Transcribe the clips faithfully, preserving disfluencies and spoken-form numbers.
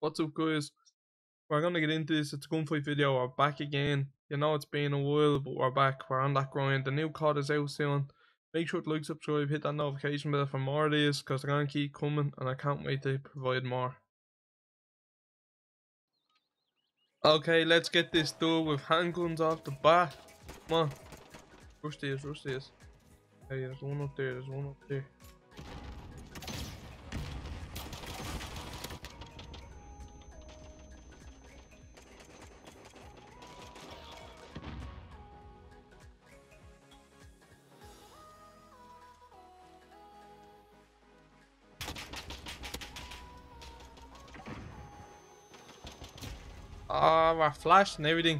What's up, guys? We're gonna get into this. It's a gunfight video. We're back again. You know it's been a while, but we're back. We're on that grind. The new C O D is out soon. Make sure to like, subscribe, hit that notification bell for more of these, because they're gonna keep coming, and I can't wait to provide more. Okay, let's get this done with handguns off the bat. Come on, rush these, rush these. Hey, there's one up there. There's one up there. Ah, oh, we're flashed and everything.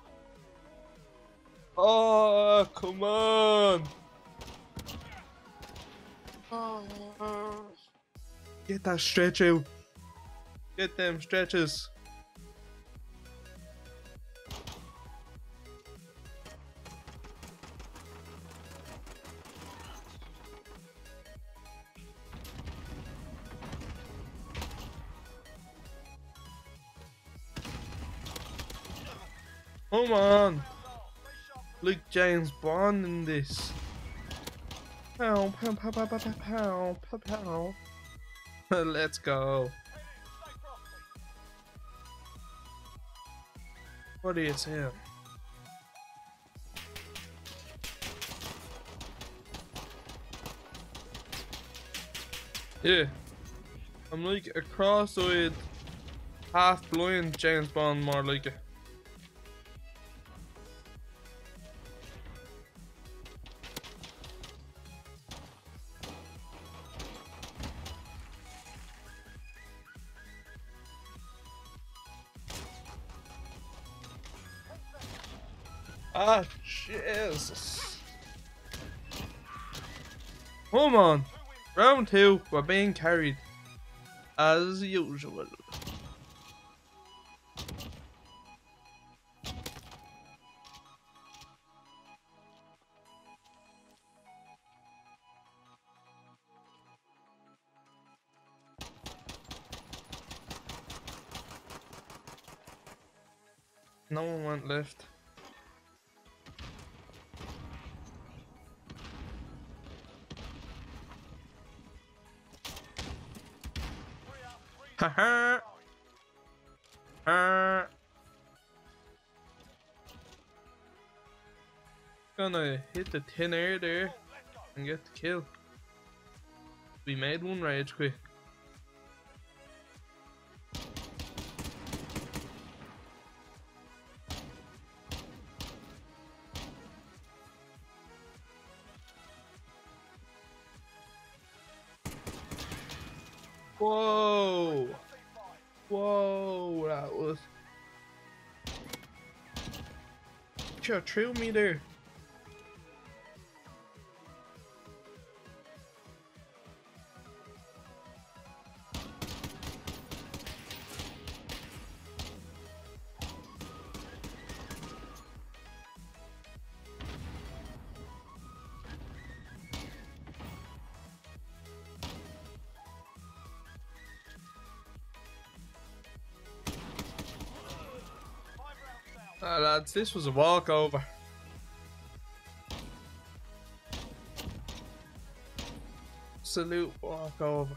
Oh, come on. Oh. Get that stretch out. Get them stretches. Come on. Look, James Bond in this. Pow, pow, pow, pow, pow, pow, pow, pow, pow. Let's go. What do you say? Yeah. I'm like a cross-eyed, half-blind James Bond, more like it. Ah, Jesus. Come on. Round two, we're being carried. As usual. No one went left. Haha. Ha. Gonna hit the thin air there and get the kill. We made one rage quit. Whoa! Whoa, that was. Sure, threw me there. Ah, lads, this was a walkover. Absolute walkover.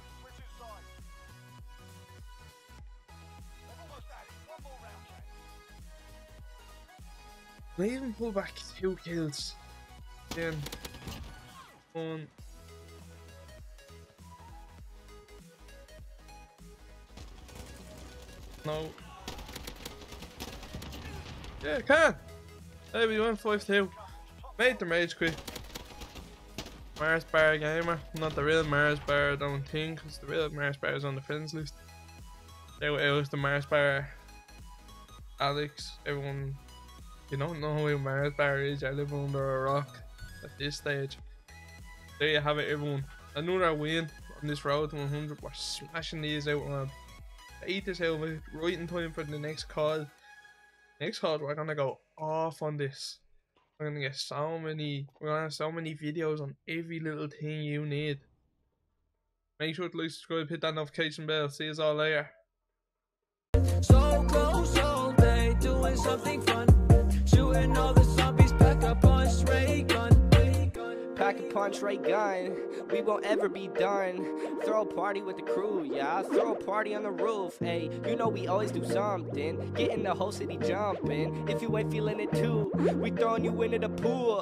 They even pull back two kills. Then one. No. Yeah, I can. Hey, we went five two. Made the rage quit. Mars Bar Gamer. Not the real Mars Bar, I don't think, because the real Mars Bar is on the friends list. It was the Mars Bar Alex. Everyone, you don't know who Mars Bar is, I live under a rock at this stage. There you have it, everyone. Another win on this road to one hundred. We're smashing these out, man. Eat this out right in time for the next call. Next call, we're gonna go off on this. We're gonna get so many, we're gonna have so many videos on every little thing you need. Make sure to like, subscribe, hit that notification bell. See you all later. something fun. Shooting all the zombies, pack a punch, ray gun. Pack a punch, ray gun. We won't ever be done. Throw a party with the crew, yeah. Throw a party on the roof, hey. You know we always do something. Getting the whole city jumping. If you ain't feeling it too, we throwing you into the pool.